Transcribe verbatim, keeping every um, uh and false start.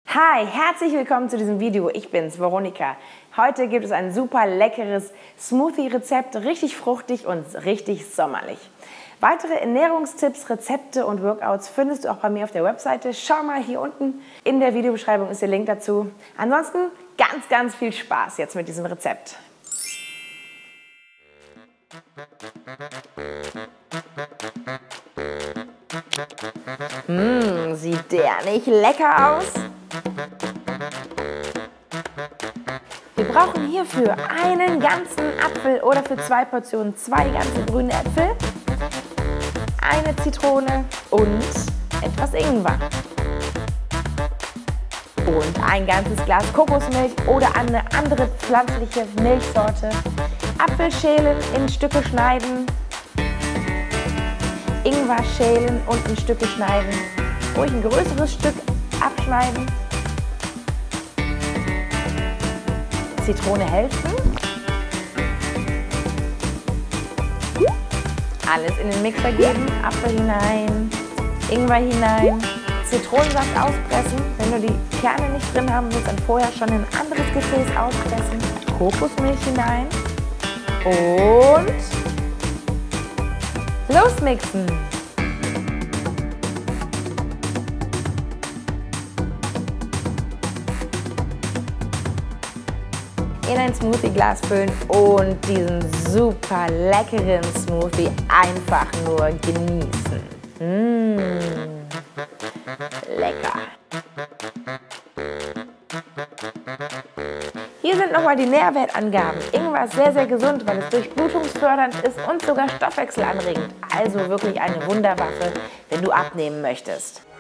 Hi, herzlich willkommen zu diesem Video. Ich bin's, Veronika. Heute gibt es ein super leckeres Smoothie-Rezept, richtig fruchtig und richtig sommerlich. Weitere Ernährungstipps, Rezepte und Workouts findest du auch bei mir auf der Webseite. Schau mal hier unten in der Videobeschreibung ist der Link dazu. Ansonsten ganz, ganz viel Spaß jetzt mit diesem Rezept. Mmh, sieht der nicht lecker aus? Wir brauchen hierfür einen ganzen Apfel oder für zwei Portionen zwei ganze grüne Äpfel, eine Zitrone und etwas Ingwer. Und ein ganzes Glas Kokosmilch oder eine andere pflanzliche Milchsorte. Apfel schälen, in Stücke schneiden. Ingwer schälen und in Stücke schneiden. Ruhig ein größeres Stück abschneiden. Zitrone helfen. Alles in den Mixer geben. Apfel hinein, Ingwer hinein, Zitronensaft auspressen. Wenn du die Kerne nicht drin haben willst, dann vorher schon in ein anderes Gefäß auspressen. Kokosmilch hinein und losmixen. In ein Smoothie-Glas füllen und diesen super leckeren Smoothie einfach nur genießen. Mmh, lecker. Hier sind nochmal die Nährwertangaben. Ingwer ist sehr, sehr gesund, weil es durchblutungsfördernd ist und sogar stoffwechselanregend. Also wirklich eine Wunderwaffe, wenn du abnehmen möchtest.